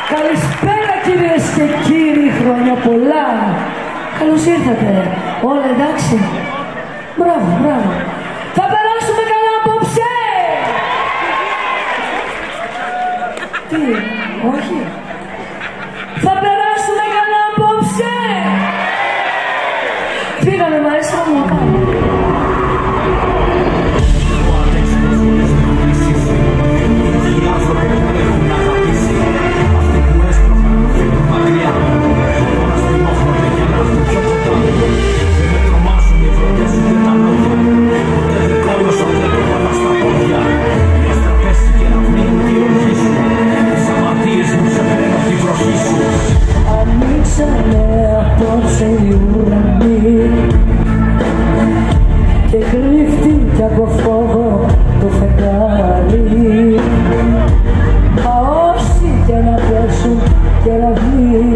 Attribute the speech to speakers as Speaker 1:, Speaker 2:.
Speaker 1: Καλησπέρα κυρίες και κύριοι, χρόνια πολλά. Καλώς ήρθατε. Όλα εντάξει? Μπράβο, μπράβο. Θα περάσουμε καλά απόψε. Τι, όχι? Θα περάσουμε καλά απόψε. Φύγαμε μάλιστα μου πάνω. Και κρύφτηκε από φόβο το φεγγάρι. Μα όσοι και να πέσουν και να βγει